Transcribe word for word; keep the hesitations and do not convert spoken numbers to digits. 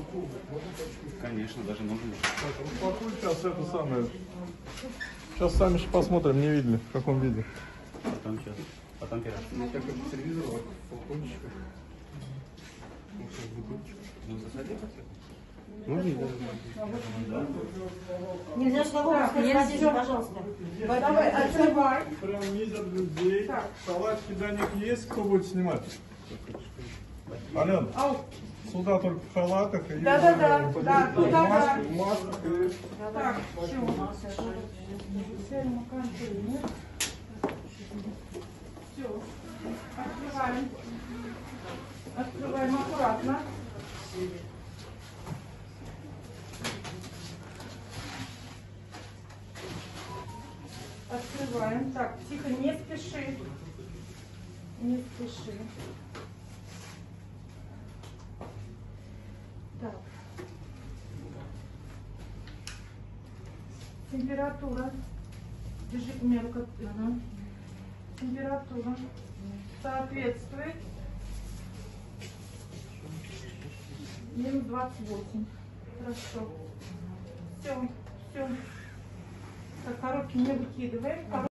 Конечно, даже нужно. Так, распакуй сейчас это самое. Сейчас сами же посмотрим, не видели, в каком виде. Потом сейчас. Потом пирог. Как это телевизор, вот, флакончик. Ну, засади. Нельзя слово сказать, пожалуйста. Давай, открывай. Прям видят людей. Так. Салатики для них есть, кто будет снимать? Алена, Ау. сюда только в халатах. и Да, да, да, в да, туда, да. масках, в масках и- Так, все. Все. Открываем. Открываем аккуратно. Открываем. Так, тихо, не спеши. Не спеши. Так. Температура. Держи меру, как она. Температура соответствует минус двадцать восемь. Хорошо. Все, все. Так, коробки не выкидываем.